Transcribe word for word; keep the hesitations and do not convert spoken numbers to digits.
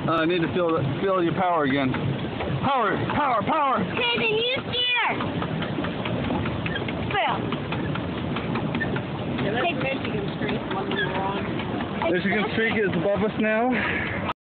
Uh, I need to feel feel your power again. Power, power, power. Okay, then you steer. Phil. Yeah, that's Michigan Street, one we were on. Michigan Street is above us now.